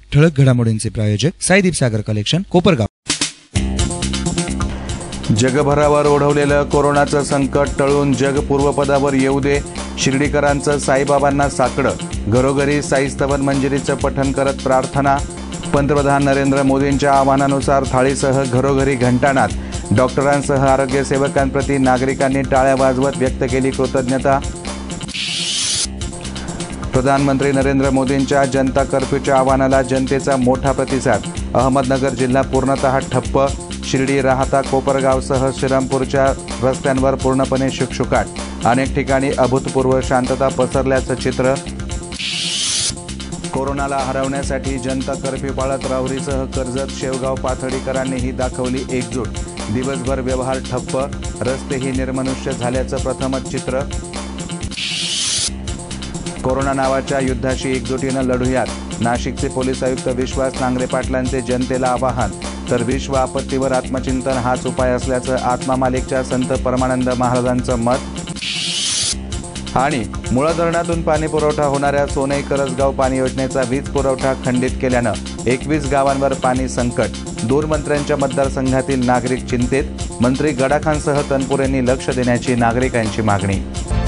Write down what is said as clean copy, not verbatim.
ठळक घडामोडींचे प्रायोजक साईदीप सागर कलेक्शन, कोपरगाव। जगभरावर ओढवलेलं कोरोनाचं संकट टळून जग पूर्वपदावर येऊ दे, शिर्डीकरांचं साईबाबांना साकडं। घरोघरी साईस्तवन मंजिरीचं पठण करत प्रार्थना। पंतप्रधान नरेंद्र मोदींच्या आवाहनानुसार थाळीसह घरोघरी घंटानाद। डॉक्टरांसह आरोग्य सेवकांप्रती नागरिकांनी टाळ्या वाजवत व्यक्त केली कृतज्ञता। प्रधानमंत्री नरेंद्र मोदींच्या जनता कर्फ्यूच्या आवाहनाला जनतेचा मोठा प्रतिसाद। अहमदनगर जिल्हा पूर्णतः ठप्प। शिर्डी, राहाता, कोपरगावसह श्रीरामपूरच्या रस्त्यांवर पूर्णपणे शुकशुकाट। अनेक ठिकाणी अभूतपूर्व शांतता पसरल्याचं चित्र। कोरोनाला हरवण्यासाठी जनता कर्फ्यू पाळत राहुरीसह कर्जत, शेवगाव, पाथर्डीकरांनीही दाखवली एकजूट। दिवसभर व्यवहार ठप्प, रस्तेही निर्मनुष्य झाल्याचं प्रथमच चित्र। कोरोना नावाच्या युद्धाशी एकजुटीनं लढूयात, नाशिकचे पोलीस आयुक्त विश्वास नांगरे पाटलांचे जनतेला आवाहन। तर विश्व आपत्तीवर आत्मचिंतन हाच उपाय असल्याचं आत्मा मालिकच्या संत परमानंद महाराजांचं मत। आणि मुळा धरणातून पाणी पुरवठा होणाऱ्या सोनई करसगाव पाणी योजनेचा वीज पुरवठा खंडित केल्यानं 21 गावांवर पाणी संकट। दूरमंत्र्यांच्या मतदारसंघातील नागरिक चिंतेत। मंत्री गडाखांसह तनपुरेंनी लक्ष देण्याची नागरिकांची मागणी।